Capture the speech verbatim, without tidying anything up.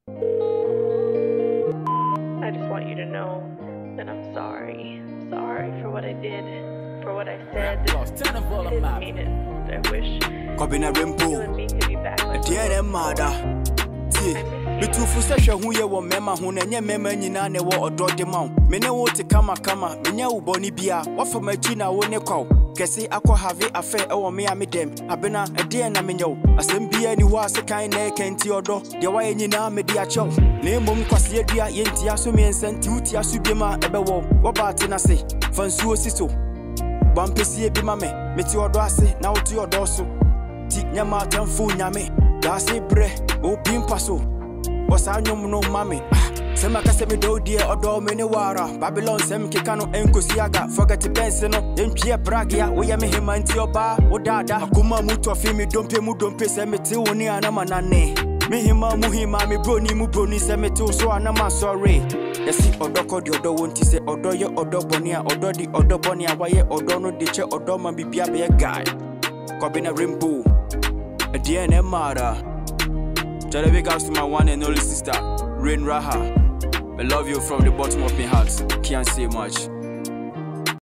I just want you to know that I'm sorry. Sorry for what I did, for what I said. I didn't mean it. I wish you and me could be back like we me too for such a who you were memma who and your memma in an or draw the mount. Many want to come a come, many bonny beer, what for my Gina won't call. Cassie, I could have it affair over me, I made them. I've been a dear Namino. I send be any was a kind neck and to your door. The way in your media chow. Name mum Cassia, dear Yentia, so me and sent you to Subima, Ebewo. What about in I say? Fansu Sisto. Bumpy see be mammy, met your dossy, now to your dorsal. Tick Yamatan Fu Yame, Darcy Bre, O Pimpaso. Was I no no mammy? Semaka se me do dear or do many wara. Babylon sem kikano enkosiaga. Forget to penseno, empia bragia. We am him anti your bar, or dada. Akuma muto fimi don't pay mu don't pay semeti oni anamanane. Me hima muhima me broni mu broni semeti so anama sorry. Yesi odoko di odo wonti se odo ye odo bonia odo di odo bonia waye odo no de che odo man bibia be guy. Kobina rainbow. A D N M mara. Tell the big house to my one and only sister, Rain Raha. I love you from the bottom of my heart. Can't say much.